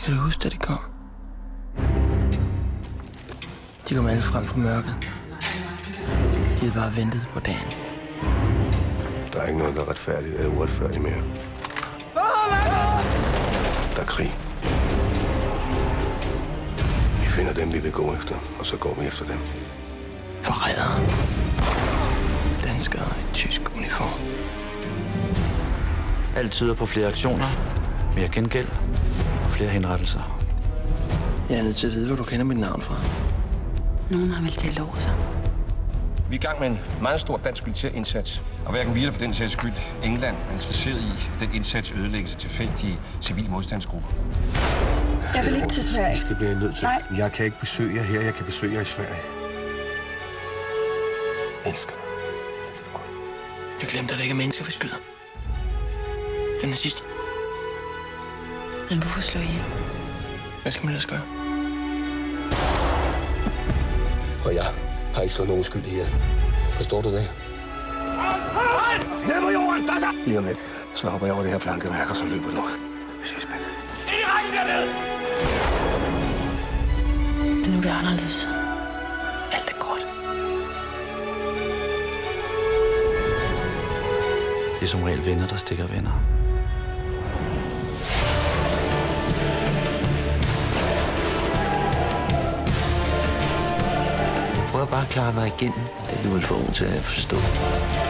Kan du huske, da de kom? De kom alle frem fra mørket. De havde bare ventet på dagen. Der er ikke noget, der er retfærdigt eller uretfærdigt mere. Der er krig. Vi finder dem, vi vil gå efter, og så går vi efter dem. Forrædere. Danskere i tysk uniform. Alt tyder på flere aktioner, mere gengæld og flere henrettelser. Jeg er nødt til at vide, hvor du kender mit navn fra. Nogen har vel talt over sig. Vi er i gang med en meget stor dansk militær indsats, og hverken vi eller for den sags skyld England er interesseret i, at den indsats ødelægges af tilfældige civile modstandsgrupper. Jeg vil ikke til Sverige. Det bliver jeg nødt til. Nej. Jeg kan ikke besøge jer her, jeg kan besøge jer i Sverige. Jeg elsker dig. Jeg ved godt. Jeg glemte, at det ikke er mennesker, vi skyder. Den er sidste. Men hvorfor slå ihjel? Hvad skal man ellers gøre? Og jeg har ikke slået nogen skyld ihjel. Forstår du det? Ned på jorden! Der så! Lige om lidt, så hopper jeg over det her plankeværk, og så løber du. Vi ses, Ben. Men nu er det anderledes. Alt er gråt. Det er som regel venner, der stikker venner. Jeg prøver bare at klare mig igennem det, du vil få til at forstå.